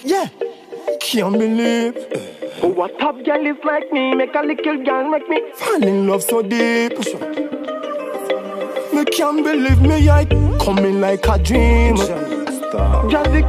Yeah, can't believe. Oh, what top girl is like me? Make a little girl make me fall in love so deep. Me can't believe me, I coming like a dream. Just a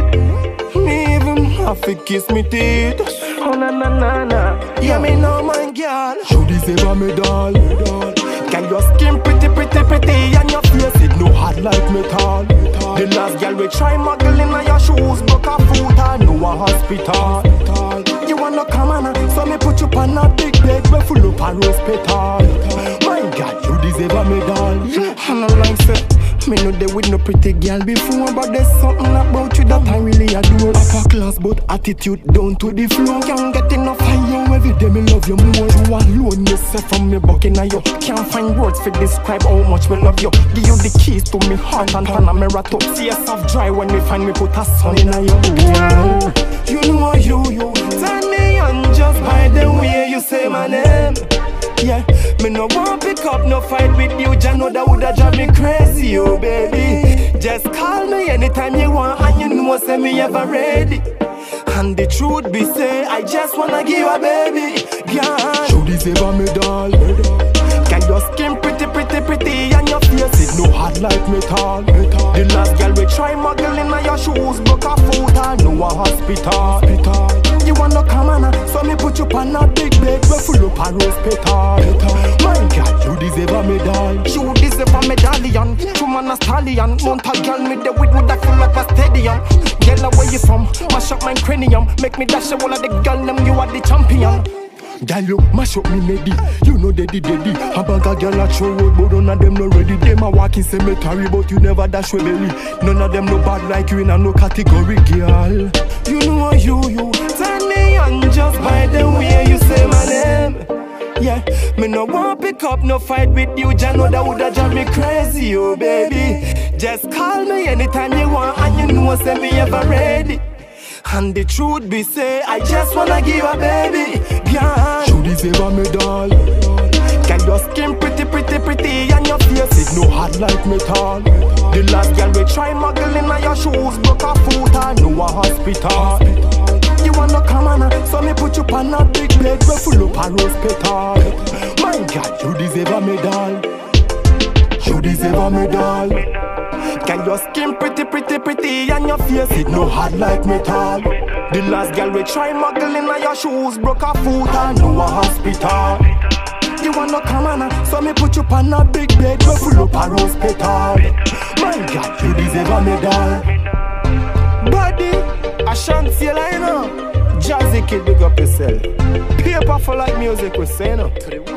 kid. Me even have to kiss me teeth. Oh na na na na. Yeah, me know my girl. You deserve me doll. Girl, your skin pretty, and your face it no hard like metal. The last girl we try muggling on your shoes, broke a foot and no a hospital. You wanna come on, so me put you on a big bed, we full up a rose petal. My God, you deserve me doll. And I like say, me know they with no pretty girl before, but there's something about you that I really adore. Upper class, but attitude down to the floor. Can't get enough of you every day, me love you more. You alone, yourself from me bucking at you. Can't find words to describe how much me love you. Give you the keys to me heart and Panamera top. See yourself dry when me find me put a sun in your girl. You know you turn me on just by the way you say my name. Yeah, me no want pick up no fight with you. Just know that woulda drive me crazy, oh baby. Just call me anytime you want, and you know say me ever ready. And the truth be say, I just wanna give you a baby, girl. You deserve me doll. Girl, your skin pretty, and your face it no hard like metal. The last girl we try muggling on your shoes, broke a foot and no a hospital. You wanna come on, so me put you on a big bed, we full up a rose petal. My God, you deserve me doll. You deserve a medallion, true man a stallion. Mount a girl me the with that full up a stadium. Girl, where you from? Mash up my cranium, make me dash all of the girl them. You are the champion. Girl, you mash up me lady. You know daddy. A bag of girl at show road, but none of them no ready. Them a walk in cemetery, but you never dash with belly. None of them no bad like you in a no category, girl. You know you turn me on just by the way you say my name. Yeah, me no want pick up no fight with you. Just know that woulda drive me crazy, oh baby. Just call me anytime you want, and you know say me ever ready. And the truth be say, I just wanna give a baby, girl. You deserve me doll. Girl, your skin pretty, and your face it no hard like metal. The last girl we try muggling on your shoes, broke a foot and no a hospital. You wanna come on, so me put you on a big bed, we full up a rose petal. My God, you deserve me doll. You deserve me doll. Girl, your skin pretty, and your face it no hard like metal. The last girl we try muggling on your shoes, broke a foot and no a hospital. You wanna come on, so me put you on a big bed, we full up a rose petal. My God, you deserve me doll. Body, I shan't see you know. Jazzy kid, big up yourself. Paper for like music we say no.